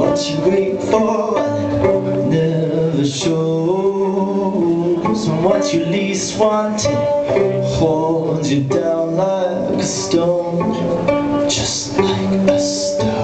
what you wait for never shows, and what you least wanted holds you down like a stone, just like a stone.